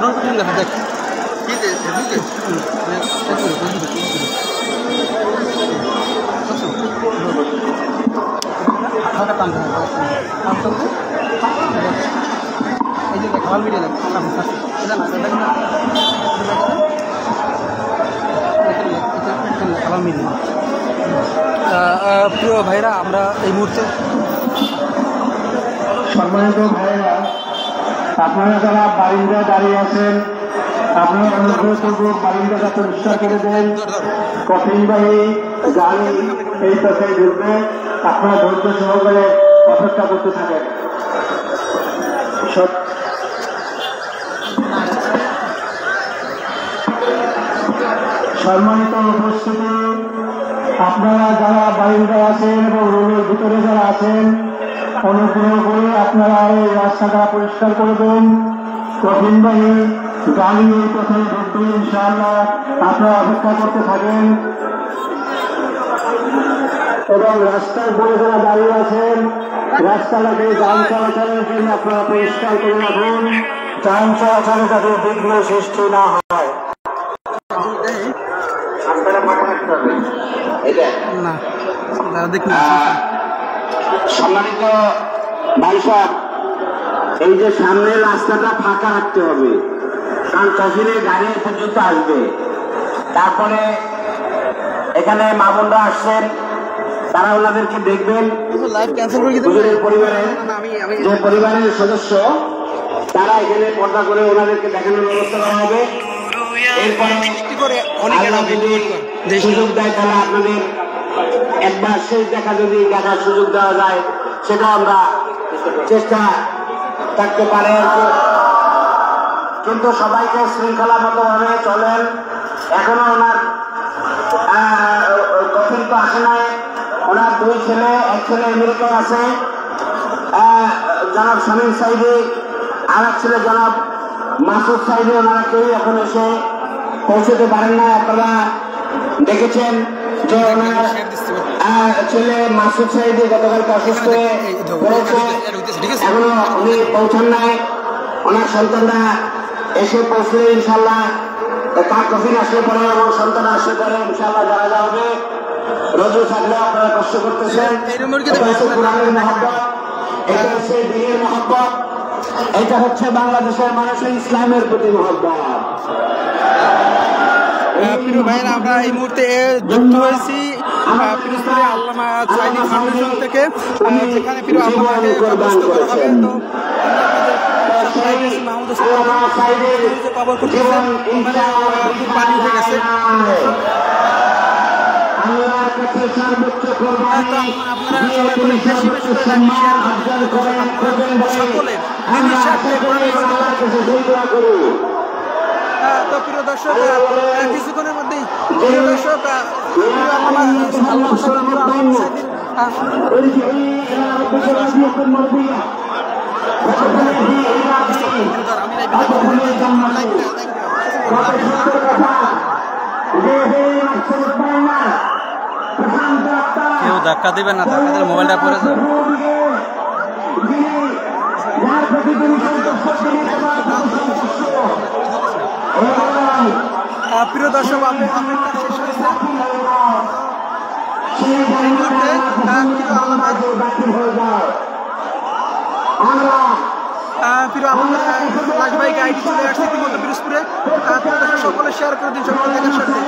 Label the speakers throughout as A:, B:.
A: দেখ এই যে খাবার মিডিয়া দেখ খাবার মিডিয়া প্রিয় ভাইরা আমরা এই মুহূর্তে
B: সম্মানিত ভাইরা আপনারা যারা বারিন্দায় দাঁড়িয়ে আছেন আপনারা অনুগ্রহ করব বারিন্দাটা পরিষ্কার করে দেন কফিনবাহী গাড়ি এই পথে ঢুকবে আপনারা ধৈর্য সহকারে অপেক্ষা করতে থাকেন সম্মানিত উপস্থিতি আপনারা যারা বারিন্দায় আছেন এবং রোডের ভিতরে যারা আছেন অনুগ্রহ করে আপনারা এই রাস্তাটা পরিষ্কার করবেন কঠিনবাহী গাড়ি এই পথে ঢুকবে ইনশাআল্লাহ আপনারা অপেক্ষা করতে থাকেন এবং রাস্তার উপরে যারা দাঁড়িয়ে আছেন রাস্তাটাকে যান চলাচলের জন্য আপনারা পরিষ্কার করে রাখুন যান চলাচলে যাতে বিঘ্ন সৃষ্টি না হয় সম্মানিত ভাই সাহেব এই যে সামনের রাস্তাটা ফাঁকা রাখতে হবে কারণ তহসিলের গাড়ি পর্যন্ত আসবে তারপরে এখানে মামুনরা আসছেন তারা ওনাদেরকে দেখবেন যে পরিবারের সদস্য তারা এখানে পর্দা করে ওনাদেরকে দেখানোর ব্যবস্থা করা হবে এরপরে সুযোগ দেয় তাহলে আপনাদের একবার শেষ দেখা যদি দেখার সুযোগ দেওয়া যায় সেটা আমরা চেষ্টা থাকতে পারে কিন্তু সবাইকে শৃঙ্খলা মতো ভাবে চলেন এখনো ওনার কঠিন তো আসে নাই ওনার দুই ছেলে এক ছেলে আমেরিকায় আছে জনাব শামীম সাইদি আর এক ছেলে জনাব মাসুদ সাইদি ওনারা কেউ এখন এসে পৌঁছতে পারেন না আপনারা দেখেছেন যে ওনার ছেলে মাসুদ সাইদি গতকালকে অসুস্থ হয়ে পড়েছে এখনো উনি পৌঁছান নাই ওনার সন্তানরা এসে পৌঁছলে ইনশাল্লাহ তার কফিন আসলে পরে এবং সন্তান আসলে পরে ইনশাল্লাহ জানা যাবে রোজু থাকলে আপনারা কষ্ট করতেছেন এটা হচ্ছে কোরআনের মহব্বত এটা হচ্ছে দ্বীনের মহব্বত এটা হচ্ছে বাংলাদেশের মানুষের ইসলামের প্রতি মহব্বত
A: প্রিয় ভাইরা আমরা এই মুহূর্তে যুক্ত হয়েছি পিরোজপুরে আল্লামা সাঈদী ফাউন্ডেশন থেকে যেখানে প্রিয় আল্লামাকে কবর করা হবে তো কবর করতেছেন পানি উঠে গেছে তো প্রিয় দর্শক কিছুক্ষণের মধ্যেই প্রিয় দর্শক কেউ ধাক্কা দিবেন না, ধাক্কা দিলে মোবাইলটা পড়ে যাবে। প্রিয় দর্শক অপেক্ষা শেষ হয়েছে। লাশবাহী গাড়িটি চলে আসছে ইতিমধ্যে পিরোজপুরে। সকলে শেয়ার করে দিন, সকলে দেখার সাথে।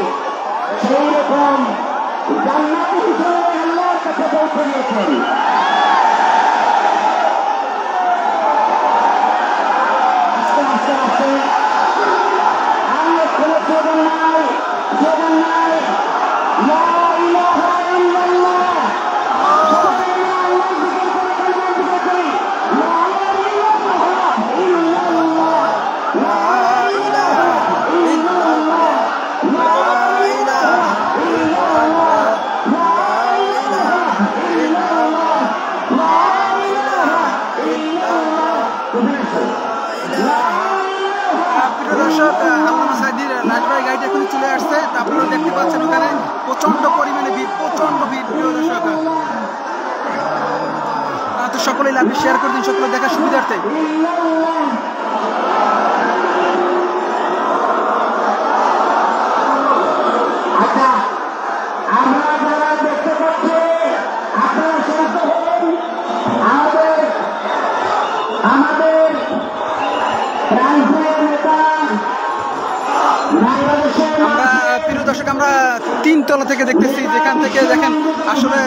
A: আল্লামা সাঈদীর লাশবাহী গাড়িটা এখন চলে আসছে। আপনারা দেখতে পাচ্ছেন ওখানে প্রচন্ড পরিমাণে ভিড়, প্রচন্ড ভিড়। প্রিয় দর্শক তো সকলেই লাইভটি শেয়ার করে দিন, সকলে দেখার সুবিধার্থে। আমরা প্রিয় দর্শক আমরা 3 তলা থেকে দেখতেছি, যেখান থেকে দেখেন আসলে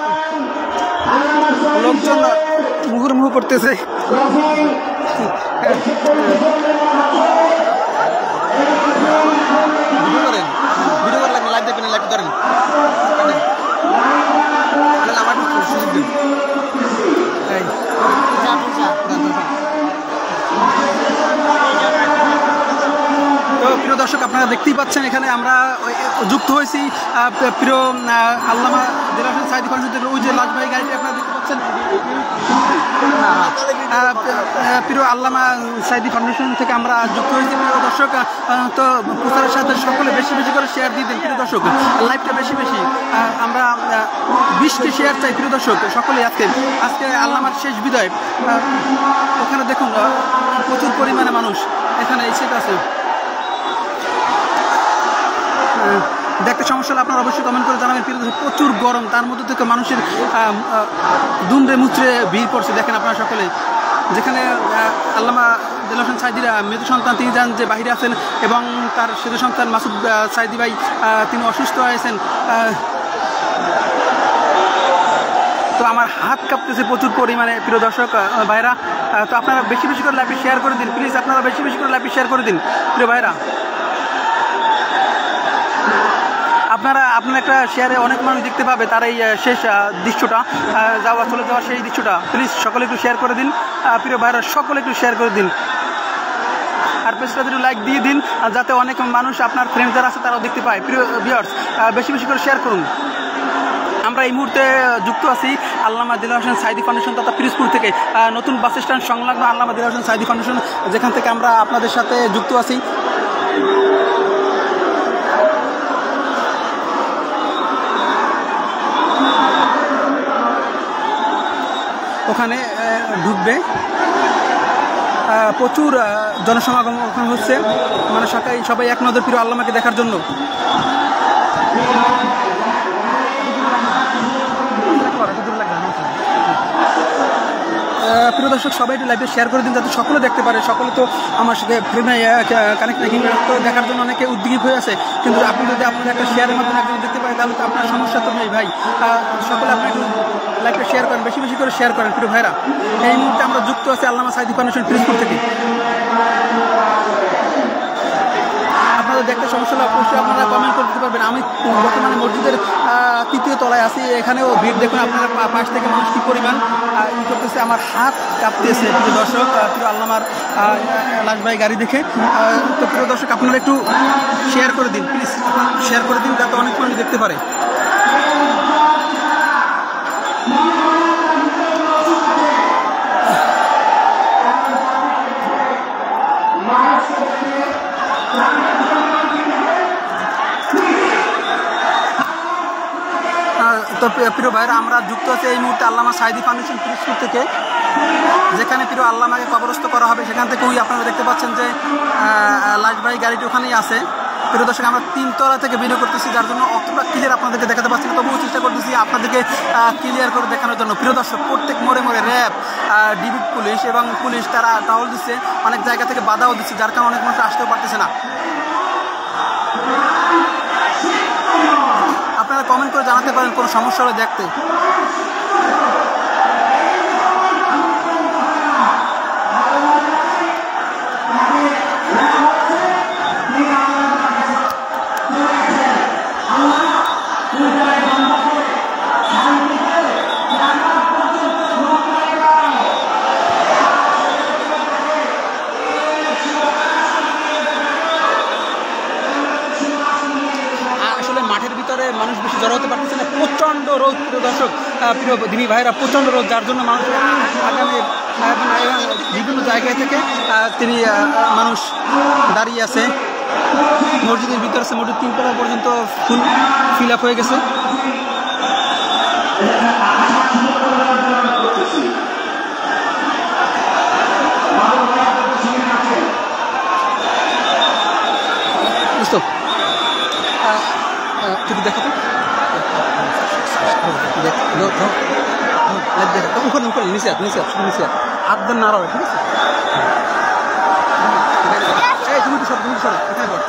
A: লোকজন মুহুর্মুহু করতেছে। ভিডিও করেন, লাইভ দেখবেন, লাইভ করেন আমার সুযোগ দিন। তো প্রিয় দর্শক আপনারা দেখতেই পাচ্ছেন এখানে আমরা যুক্ত হয়েছি প্রিয় আল্লামা দেলোয়ার হোসেন সাঈদী ফাউন্ডেশন থেকে। ওই যে লাজভাই গাড়িটি আপনারা দেখতে পাচ্ছেন, প্রিয় আল্লামা সাঈদী ফাউন্ডেশন থেকে আমরা যুক্ত হয়েছি। প্রিয় দর্শক তো প্রচারের সাথে সকলে বেশি বেশি করে শেয়ার দিয়ে দিন প্রিয় দর্শক, লাইভটা বেশি বেশি আমরা 20টি শেয়ার চাই প্রিয় দর্শক সকলে। আজকে আল্লামার শেষ বিদায়, ওখানে দেখুন প্রচুর পরিমাণে মানুষ এখানে এসে আছে। দেখতে সমস্যা হলে আপনারা অবশ্যই কমেন্ট করে জানাবেন। প্রচুর গরম, তার মধ্যে থেকে মানুষের দুমড়ে মুচড়ে ভিড় পড়ছে। দেখেন আপনারা সকলে, যেখানে আল্লামা দেলোয়ার হোসেন সাঈদীর মেজো সন্তান তিনি যান যে বাহিরে আছেন, এবং তার সেজো সন্তান মাসুদ সাঈদী ভাই তিনি অসুস্থ হয়েছেন। তো আমার হাত কাঁপতেছে প্রচুর পরিমাণে প্রিয় দর্শক ভাইরা। তো আপনারা বেশি বেশি করে লাইভে শেয়ার করে দিন প্লিজ, আপনারা বেশি বেশি করে লাইভে শেয়ার করে দিন প্রিয় ভাইরা। আপনার একটা শেয়ারে অনেক মানুষ দেখতে পাবে তার এই শেষ দৃশ্যটা, চলে যাওয়ার সেই দৃশ্যটা। প্লিজ সকলে একটু শেয়ার করে দিন প্রিয় ভাইরা, সকলে একটু শেয়ার করে দিন। আর পেজটা একটু লাইক দিয়ে দিন যাতে অনেক মানুষ আপনার ফ্রেন্ড যারা আছে তারাও দেখতে পায়। প্রিয় ভিউয়ার্স বেশি বেশি করে শেয়ার করুন। আমরা এই মুহূর্তে যুক্ত আছি আল্লামা দেলোয়ার হোসেন সাঈদী ফাউন্ডেশন তথা পিরোজপুর থেকে, নতুন বাস স্ট্যান্ড সংলগ্ন আল্লামা দেলোয়ার হোসেন সাঈদী ফাউন্ডেশন, যেখান থেকে আমরা আপনাদের সাথে যুক্ত আছি। ওখানে ঢুকবে, প্রচুর জনসমাগম ওখানে হচ্ছে, মানে সবাই এক নজর প্রিয় আল্লামাকে দেখার জন্য। প্রিয় দর্শক সবাই একটু লাইভে শেয়ার করে দিন যাতে সকলে দেখতে পারে। সকলে তো আমার সাথে ফ্রেমে কানেক্ট রাখি, তো দেখার জন্য অনেকে উদ্যোগী হয়ে আছে, কিন্তু আপনি যদি আপনার একটা শেয়ারের মাধ্যমে একজন দেখতে পারেন তাহলে তো আপনার সমস্যা তো নেই ভাই। সকলে আপনি একটু লাইভটা শেয়ার করেন, বেশি বেশি করে শেয়ার করেন প্রিয় ভাইরা। এই মুহূর্তে আমরা যুক্ত আছি আল্লামা সাঈদী ফাউন্ডেশন পিরোজপুর থেকে। আপনাদের দেখতে সমস্যা হলে অবশ্যই আপনারা কমেন্ট করে দিতে পারবেন। আমি বর্তমানে মসজিদের 3য় তলায় আছি, এখানেও ভিড় দেখুন আপনারা পাশ থেকে মানুষ কী পরিমাণ করতেছে। আমার হাত কাঁপতেছে প্রিয় দর্শক, প্রিয় আল্লামার লাজভাই গাড়ি দেখে। তো প্রিয় দর্শক আপনারা একটু শেয়ার করে দিন প্লিজ, শেয়ার করে দিন যাতে অনেক মানুষ দেখতে পারে। তো প্রিয় ভাইরা আমরা যুক্ত আছি এই মুহূর্তে আল্লামা সাঈদী ফাউন্ডেশন পিরোজপুর থেকে, যেখানে প্রিয় আল্লামাকে কবরস্থ করা হবে। সেখান থেকে ওই আপনারা দেখতে পাচ্ছেন যে লাজভাই গাড়িটি ওখানেই আছে। প্রিয় দর্শক আমরা 3 তলা থেকে ভিডিও করতেছি, যার জন্য অতটা ক্লিয়ার আপনাদেরকে দেখাতে পারছি না, তবুও চেষ্টা করতেছি আপনাদেরকে ক্লিয়ার করে দেখানোর জন্য। প্রিয় দর্শক প্রত্যেক মোড়ে মোড়ে র্যাব, ডিবি পুলিশ এবং পুলিশ তারা টহল দিচ্ছে, অনেক জায়গা থেকে বাধাও দিচ্ছে, যার কারণে অনেক মানুষ আসতেও পারতেছে না। আপনারা কমেন্ট করে জানাতে পারেন কোনো সমস্যা হলে দেখতে। মানুষ বেশি জড়ো হতে পারতেছে না, প্রচণ্ড রোদ প্রিয় দর্শক, প্রিয় দিনী ভাইরা, প্রচণ্ড রোদ, যার জন্য মানুষ আগামী বিভিন্ন জায়গায় থেকে মানুষ দাঁড়িয়ে আছে। মসজিদের ভিতরে আছে, মসজিদ 3 তলা পর্যন্ত ফুল ফিল আপ হয়ে গেছে। বুঝতো তুমি দেখো তো ওখানে নিচে নিচে নিচে হাত দেন না, ঠিক আছে। সরো এখানে বল।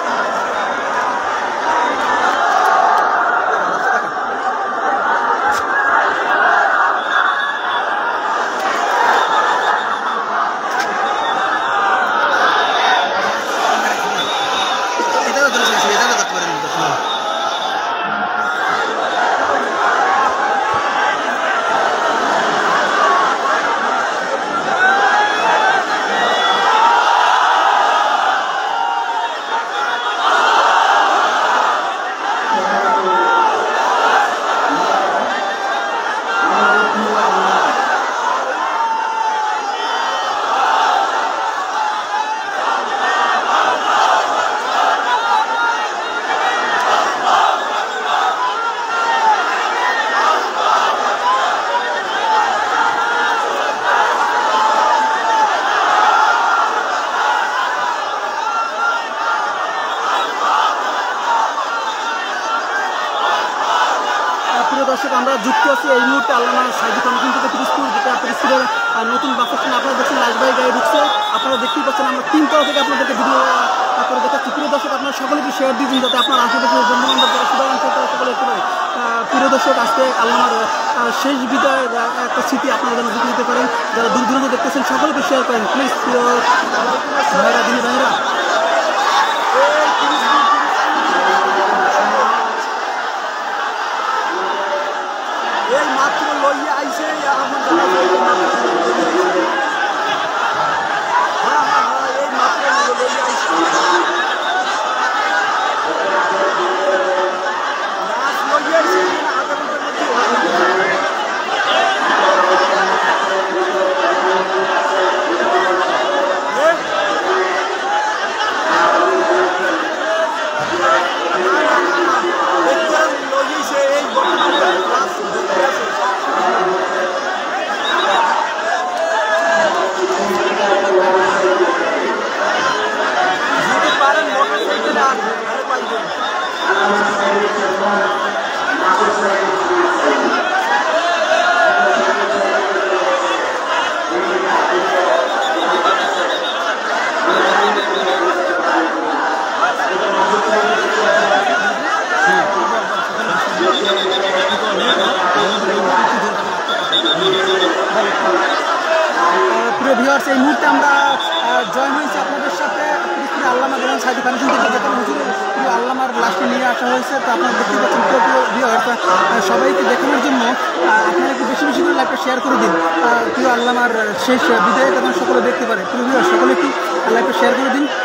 A: দর্শক আমরা যুক্ত আছি এই মুহূর্তে আল্লামা সাইদি ফাউন্ডেশন থেকে পিরোজপুর, যেটা পিরোজপুরের নতুন বাস স্ট্যান্ড। আপনারা দেখছেন লাশবাহী গাড়ি ঢুকছে, আপনারা দেখতেই পাচ্ছেন। আমরা 3 তলা থেকে আপনাদেরকে ভিডিও করে দেখাচ্ছি। প্রিয় দর্শক আপনারা সকলকে শেয়ার দিন যাতে আপনার আশেপাশে বন্ধু বান্ধব যারা সুদান তারা সকলে একটু পারে। প্রিয় দর্শক আজকে আল্লামার শেষ বিদায়ের একটা স্মৃতি আপনারা যেন বুঝে নিতে পারেন। যারা দূর দূরান্ত দেখতেছেন সকলকে শেয়ার করেন প্লিজ। প্রিয় ভাইরা দিনী ভাইরা, এই মাত্র লইয়া আইসে এই মাত্র লইয়া প্রিয় ভিউয়ার্স, এই মুহূর্তে আমরা জয়েন হয়েছি আপনাদের সাথে আল্লামা দিলান সাইদি ফাউন্ডেশন থেকে, যেখানে হুজুরের প্রিয় আল্লামার লাশটি নিয়ে আসা হয়েছে। তো আপনারা দেখতে পাচ্ছেন প্রিয় ভিউয়ার্স, সবাইকে দেখানোর জন্য আপনারা একটু বেশি বেশি করে লাইভটা শেয়ার করে দিন। প্রিয় আল্লামার শেষ বিদায় যেন সকলে দেখতে পারে। প্রিয় ভিউয়ার্স, সকলে একটু লাইভটা শেয়ার করে দিন।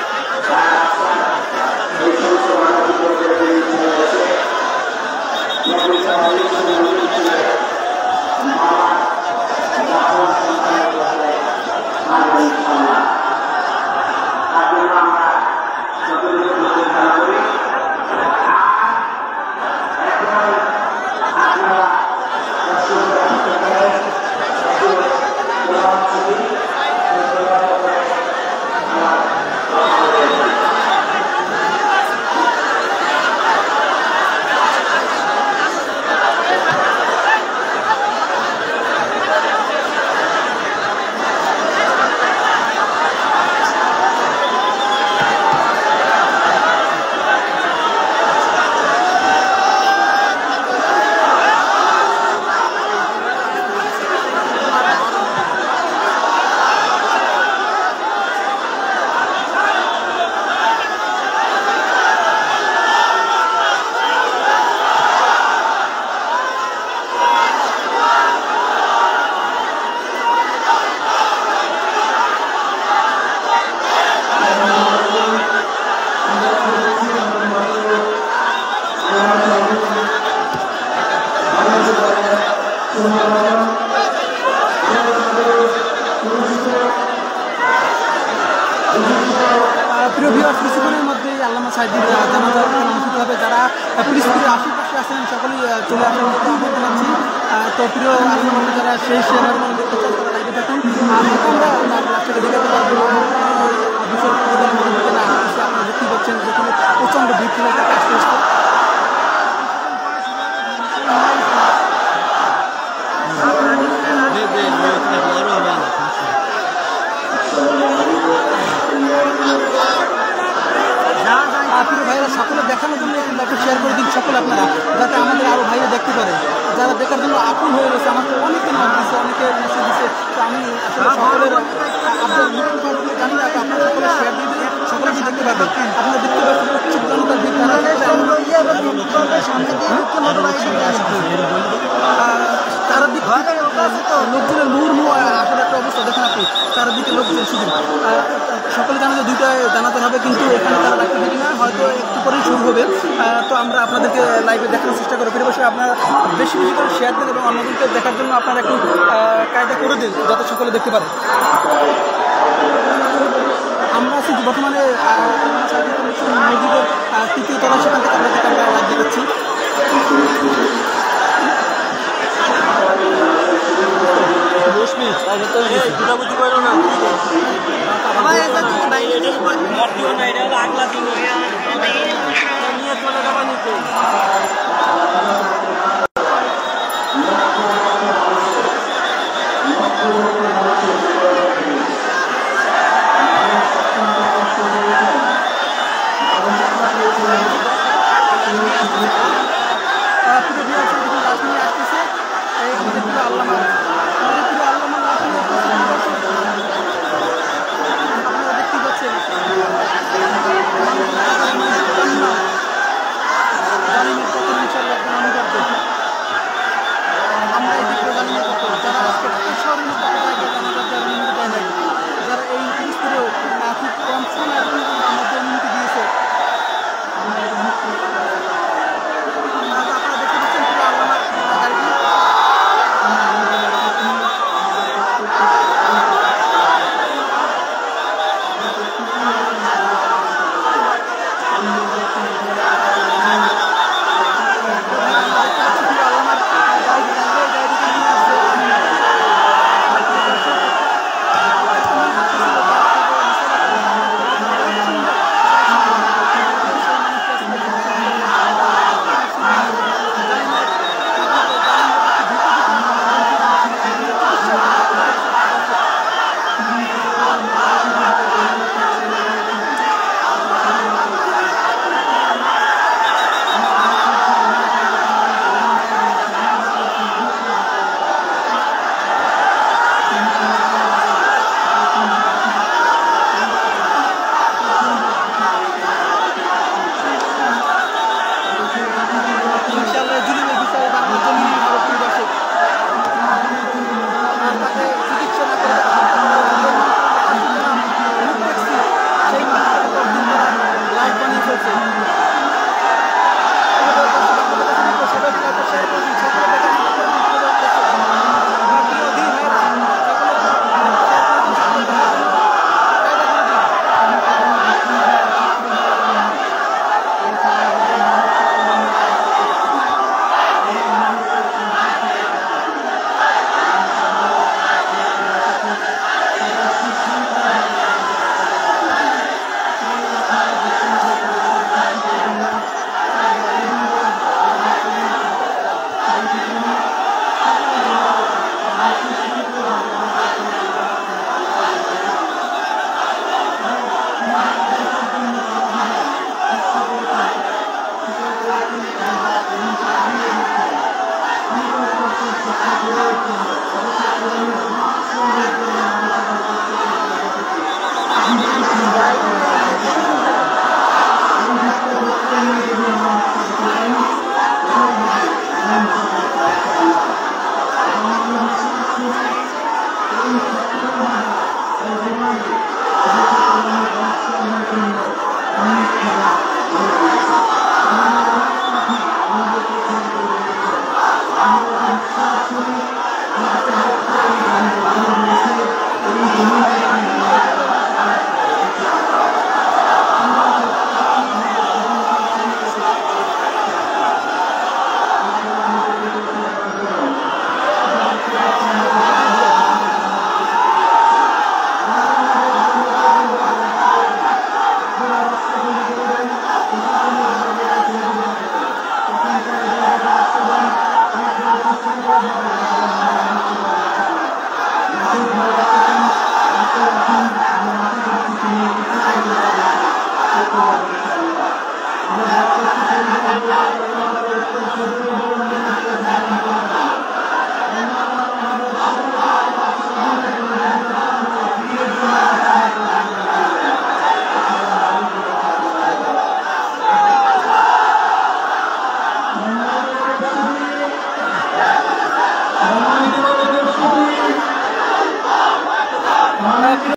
A: প্রিয় ভিউয়ার্স, কিছুক্ষণের মধ্যেই আল্লামা সাইদির জানাজা অনুষ্ঠিত হবে। যারা পিরোজপুরের আশেপাশে আছেন সকলেই চলে আসার মতো আহ্বান জানাচ্ছি। তো প্রিয় আল্লামা যারা শেষ দেখতে চান তারা লাইভে থাকুন। আমরা লাস্টটাকে দেখাতে পারবো আপনারা দেখতে পাচ্ছেন যেখানে প্রচণ্ড ভিড় ছিল তাকে আসতে আসতে। দেখানোর জন্য একটু শেয়ার করে দিন সকলে আপনারা, যাতে আমাদের আরও ভাইরা দেখতে পারে। যারা দেখার জন্য আকুল হয়ে গেছে, আমাকে অনেকে নাম দিচ্ছে, অনেকে মেসেজ দিচ্ছে। তো আমি আসলে সকলের আপনার জানি না, আপনারা সকলে শেয়ার দিয়ে দিন, সকলে কি দেখতে পাবেন। আপনারা দেখতে পাচ্ছেন উৎসুক জনতার ভিড়, তারা দিক লোকজনের মুহুর্মুহ আসলে একটা অবস্থা দেখেন আপনি, চারিদিকে লোকজন শুধু। সকলে জানে যে 2টায় জানাতে হবে, কিন্তু এখানে তারা রাখতে পারি না, হয়তো একটু পরেই শুরু হবে। তো আমরা আপনাদেরকে লাইভে দেখানোর চেষ্টা করি। ফিরে বসে আপনারা বেশি বেশি করে শেয়ার দিন এবং অন্যজনকে দেখার জন্য আপনারা একটু কায়দা করে দিন, যাতে সকলে দেখতে পারে। আমরা আছি বর্তমানে মসজিদের 3য় তলায়, সেখান থেকে আমরা লাইভ দেখাচ্ছি।
C: আগলা দিন